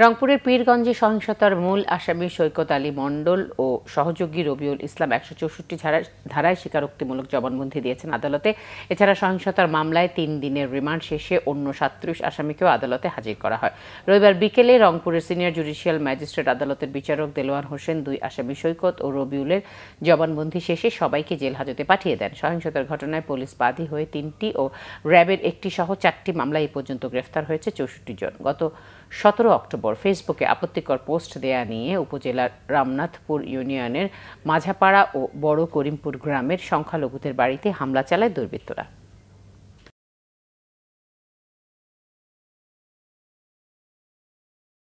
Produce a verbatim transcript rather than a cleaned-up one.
রংপুরের পীরগঞ্জে সহিংসতার মূল আসামি সৈকত আলী মণ্ডল ও সহযোগী রবিউল ইসলাম একশো চৌষট্টি ধারায় স্বীকারোক্তিমূলক জবানবন্দি দিয়েছেন আদালতে। এছাড়া সহিংসতার মামলায় তিন দিনের রিমান্ড শেষে অন্য সাতত্রিশ আসামিকেও আদালতে হাজির করা হয়। রবিবার বিকেলে রংপুরের সিনিয়র জুডিশিয়াল ম্যাজিস্ট্রেট আদালতের বিচারক দেলোয়ার হোসেন দুই আসামি সৈকত ও রবিউলের জবানবন্দি শেষে সবাইকে জেল হাজতে পাঠিয়ে দেন। সহিংসতার ঘটনায় পুলিশ বাদী হয়ে তিনটি ও র্যাবের একটি সহ চারটি মামলায় এ পর্যন্ত গ্রেফতার হয়েছে চৌষট্টি জন। গত সতেরো অক্টোবর ফেসবুকে আপত্তিকর পোস্ট দেয়া নিয়ে উপজেলার রামনাথপুর ইউনিয়নের মাঝাপাড়া ও বড় করিমপুর গ্রামের সংখ্যালঘুদের বাড়িতে হামলা চালায় দুর্বৃত্তরা।